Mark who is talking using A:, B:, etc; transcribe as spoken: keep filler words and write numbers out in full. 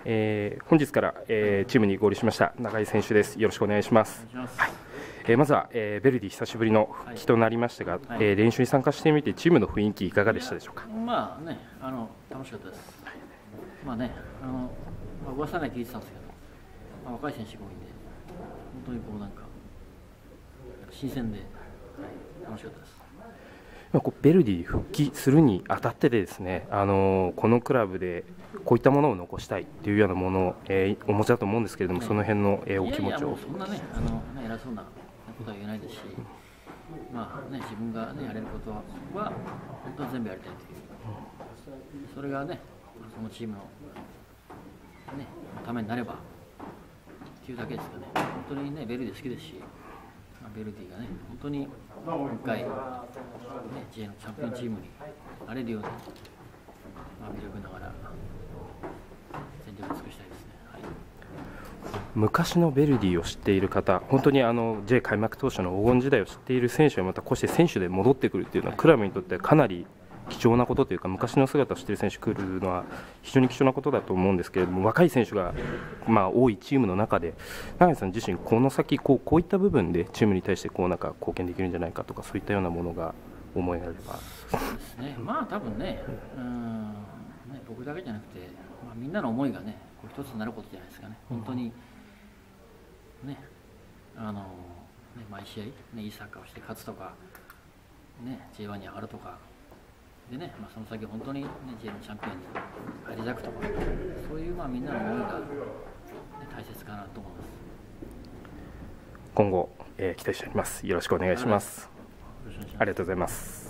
A: えー、本日から、えー、チームに合流しました中井選手です。よろしくお願いします。はい、えー、まずは、えー、ヴェルディ久しぶりの復帰となりましたが、はい、えー、練習に参加してみてチームの雰囲気いかがでしたでしょうか。
B: まあね、あの楽しかったです。はい、まあね、あのまあ、噂には聞いてたんですけど、まあ、若い選手が多いんで、本当にこうなんか新鮮で、はい、楽しかったです。
A: こうヴェルディ復帰するにあたってでですね、あのー、このクラブでこういったものを残したいというようなものを、えー、お持ちだと思うんですけれども、ね、その辺の、えー、お気持ちを。いやいやもうそんなね、あのね偉そうなことは言えないですし、まあね、自分が、ね、やれることは本当に全部やりたいという、それがね、そのチームの、ね、ためになればというだけですかね。本当にね、ヴェルディ好きですし、ヴェルディがね、本当にもう一回、ね、ジェイのチャンピオンチームになれるように、まあ、魅力ながら全力を尽くしたいですね。はい、 昔のヴェルディを知っている方、本当にあの J 開幕当初の黄金時代を知っている選手がまたこうして選手で戻ってくるというのは、クラブにとってかなり貴重なことというか、昔の姿を知っている選手が来るのは非常に貴重なことだと思うんですけれども、若い選手がまあ多いチームの中で、永井さん自身、この先こう、こういった部分でチームに対してこうなんか貢献できるんじゃないかとか、そういったようなものが思いがあれば。
B: そうですね、まあ多分ね、うんね、僕だけじゃなくて、まあ、みんなの思いがね、こう一つになることじゃないですかね。本当にね、あのね毎試合、ね、いいサッカーをして勝つとか、ね、ジェイワン に上がるとか。でね、まあ、その先本当に、ね、J のチャンピオンに返り咲くとか、そういうまあみんなの思いが、ね、大切かなと思います。
A: 今後、えー、期待しております。よろしくお願いします。ありがとうございます。